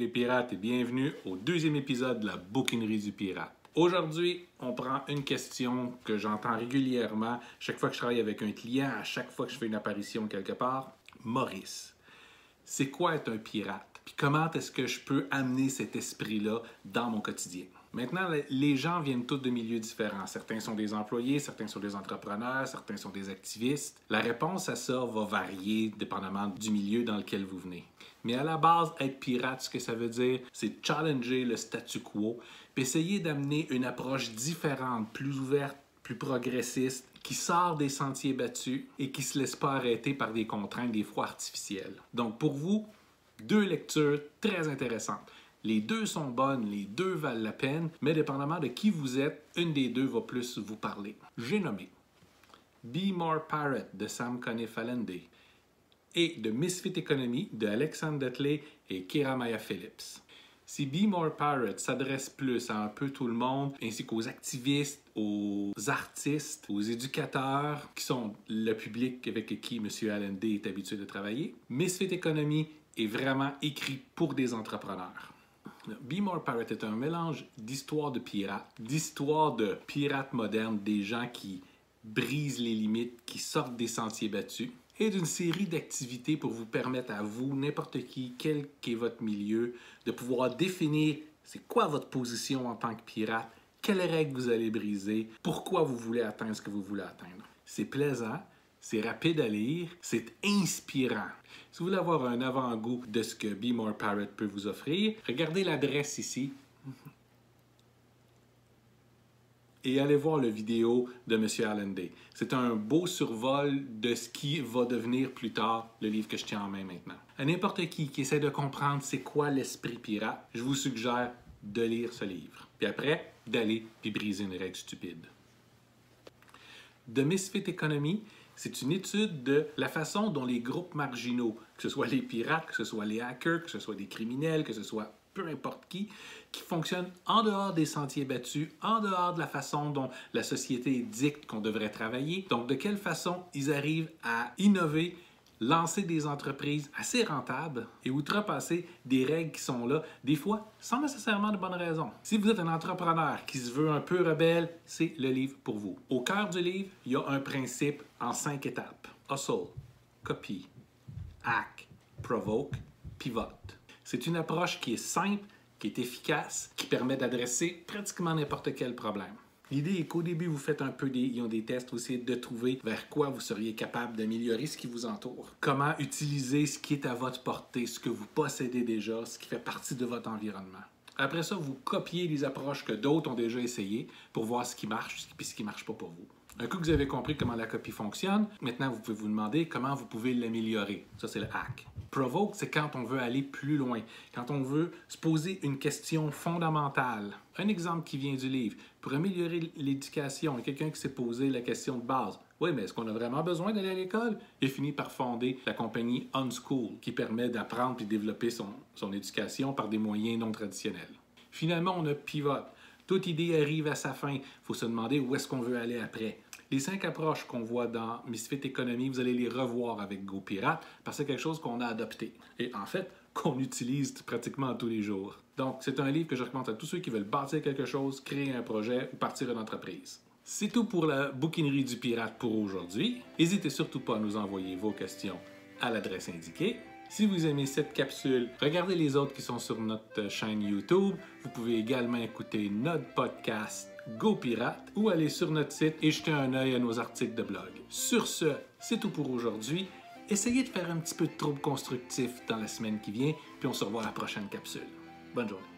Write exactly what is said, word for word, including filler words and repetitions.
les pirates et bienvenue au deuxième épisode de la bouquinerie du pirate. Aujourd'hui, on prend une question que j'entends régulièrement chaque fois que je travaille avec un client, à chaque fois que je fais une apparition quelque part. Maurice, c'est quoi être un pirate? Puis comment est-ce que je peux amener cet esprit-là dans mon quotidien? Maintenant, les gens viennent tous de milieux différents. Certains sont des employés, certains sont des entrepreneurs, certains sont des activistes. La réponse à ça va varier dépendamment du milieu dans lequel vous venez. Mais à la base, être pirate, ce que ça veut dire, c'est challenger le statu quo, puis essayer d'amener une approche différente, plus ouverte, plus progressiste, qui sort des sentiers battus et qui ne se laisse pas arrêter par des contraintes, des fois artificielles. Donc pour vous, deux lectures très intéressantes. Les deux sont bonnes, les deux valent la peine, mais dépendamment de qui vous êtes, une des deux va plus vous parler. J'ai nommé Be More Pirate de Sam Conniff-Allende et The Misfit Economy de Alexandre Detley et Kira Maya Phillips. Si Be More Pirate s'adresse plus à un peu tout le monde, ainsi qu'aux activistes, aux artistes, aux éducateurs, qui sont le public avec qui M. Allende est habitué de travailler, Misfit Economy est vraiment écrit pour des entrepreneurs. Be More Pirate est un mélange d'histoires de pirates, d'histoires de pirates modernes, des gens qui brisent les limites, qui sortent des sentiers battus, et d'une série d'activités pour vous permettre à vous, n'importe qui, quel qu'est votre milieu, de pouvoir définir c'est quoi votre position en tant que pirate, quelles règles vous allez briser, pourquoi vous voulez atteindre ce que vous voulez atteindre. C'est plaisant, c'est rapide à lire, c'est inspirant. Si vous voulez avoir un avant-goût de ce que Be More Pirate peut vous offrir, regardez l'adresse ici et allez voir la vidéo de M. Allende. C'est un beau survol de ce qui va devenir plus tard le livre que je tiens en main maintenant. À n'importe qui qui essaie de comprendre c'est quoi l'esprit pirate, je vous suggère de lire ce livre. Puis après, d'aller puis briser une règle stupide. The Misfit Economy, c'est une étude de la façon dont les groupes marginaux, que ce soit les pirates, que ce soit les hackers, que ce soit des criminels, que ce soit peu importe qui, qui fonctionnent en dehors des sentiers battus, en dehors de la façon dont la société dicte qu'on devrait travailler. Donc, de quelle façon ils arrivent à innover, lancer des entreprises assez rentables et outrepasser des règles qui sont là, des fois sans nécessairement de bonnes raisons. Si vous êtes un entrepreneur qui se veut un peu rebelle, c'est le livre pour vous. Au cœur du livre, il y a un principe en cinq étapes. Hustle, copy, hack, provoke, pivot. C'est une approche qui est simple, qui est efficace, qui permet d'adresser pratiquement n'importe quel problème. L'idée est qu'au début, vous faites un peu des, ils ont des tests aussi de trouver vers quoi vous seriez capable d'améliorer ce qui vous entoure. Comment utiliser ce qui est à votre portée, ce que vous possédez déjà, ce qui fait partie de votre environnement. Après ça, vous copiez les approches que d'autres ont déjà essayées pour voir ce qui marche et ce qui ne marche pas pour vous. Un coup que vous avez compris comment la copie fonctionne, maintenant vous pouvez vous demander comment vous pouvez l'améliorer. Ça, c'est le hack. Provoke, c'est quand on veut aller plus loin, quand on veut se poser une question fondamentale. Un exemple qui vient du livre. Pour améliorer l'éducation, il y a quelqu'un qui s'est posé la question de base. Oui, mais est-ce qu'on a vraiment besoin d'aller à l'école? Il finit par fonder la compagnie Unschool, qui permet d'apprendre et de développer son, son éducation par des moyens non traditionnels. Finalement, on a Pivot. Toute idée arrive à sa fin. Il faut se demander où est-ce qu'on veut aller après. Les cinq approches qu'on voit dans Misfit Economy, vous allez les revoir avec Go Pirate parce que c'est quelque chose qu'on a adopté. Et en fait, qu'on utilise pratiquement tous les jours. Donc, c'est un livre que je recommande à tous ceux qui veulent bâtir quelque chose, créer un projet ou partir une entreprise. C'est tout pour la bouquinerie du pirate pour aujourd'hui. N'hésitez surtout pas à nous envoyer vos questions à l'adresse indiquée. Si vous aimez cette capsule, regardez les autres qui sont sur notre chaîne YouTube. Vous pouvez également écouter notre podcast Go Pirate ou aller sur notre site et jeter un œil à nos articles de blog. Sur ce, c'est tout pour aujourd'hui. Essayez de faire un petit peu de trouble constructif dans la semaine qui vient, puis on se revoit à la prochaine capsule. Bonne journée.